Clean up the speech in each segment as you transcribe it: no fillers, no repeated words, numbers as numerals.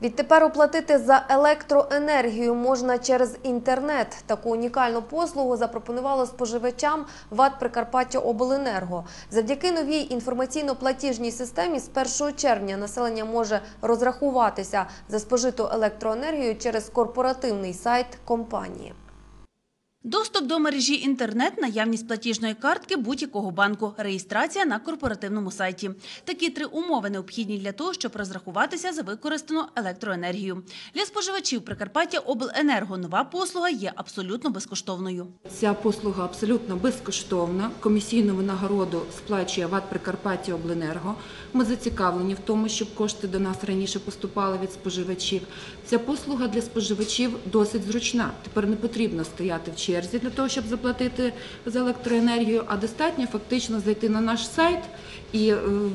Відтепер оплатити за електроенергію можна через інтернет. Таку унікальну послугу запропонувало споживачам ВАТ «Прикарпаттяобленерго». Завдяки новій інформаційно-платіжній системі з 1 червня населення може розрахуватися за спожиту електроенергію через корпоративний сайт компанії. Доступ до мережі інтернет, наявність платіжної картки будь-якого банку, реєстрація на корпоративному сайті. Такі 3 умови необхідні для того, щоб розрахуватися за використану електроенергію. Для споживачів Прикарпаттяобленерго нова послуга є абсолютно безкоштовною. Ця послуга абсолютно безкоштовна. Комісійну винагороду сплачує ВАТ «Прикарпаттяобленерго». Ми зацікавлені в тому, щоб кошти до нас раніше поступали від споживачів. Ця послуга для споживачів досить зручна. Тепер не потрібно стояти в черзі для того, щоб заплатити за електроенергію, а достатньо фактично зайти на наш сайт і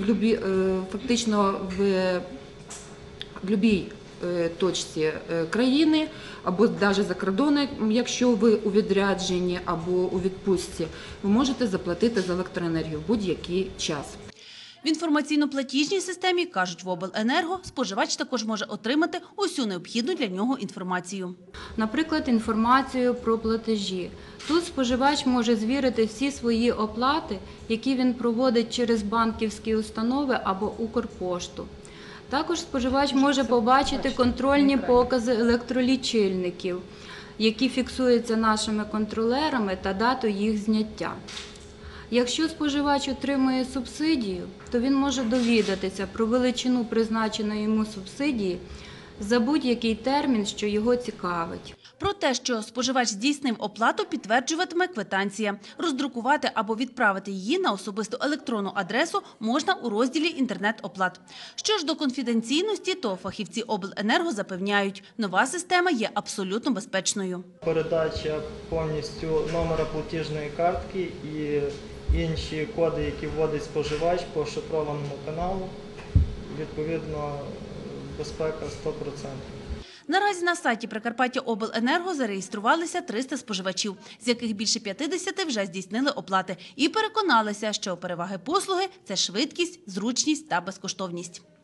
фактично в будь-якій точці країни або навіть за кордоном, якщо ви у відрядженні або у відпустці, ви можете заплатити за електроенергію в будь-який час. В інформаційно-платіжній системі, кажуть в обленерго, споживач також може отримати усю необхідну для нього інформацію. Наприклад, інформацію про платежі. Тут споживач може звірити всі свої оплати, які він проводить через банківські установи або Укрпошту. Також споживач може побачити контрольні покази електролічильників, які фіксуються нашими контролерами, та дату їх зняття. Якщо споживач отримує субсидію, то він може довідатися про величину призначеної йому субсидії за будь-який термін, що його цікавить. Про те, що споживач здійснив оплату, підтверджуватиме квитанція. Роздрукувати або відправити її на особисту електронну адресу можна у розділі «Інтернет-оплат». Що ж до конфіденційності, то фахівці обленерго запевняють, нова система є абсолютно безпечною. Передача повністю номера платіжної картки і інші коди, які вводить споживач по шифрованому каналу, відповідно, безпека 100%. Наразі на сайті Прикарпаттяобленерго зареєструвалися 300 споживачів, з яких більше 50 вже здійснили оплати і переконалися, що переваги послуги – це швидкість, зручність та безкоштовність.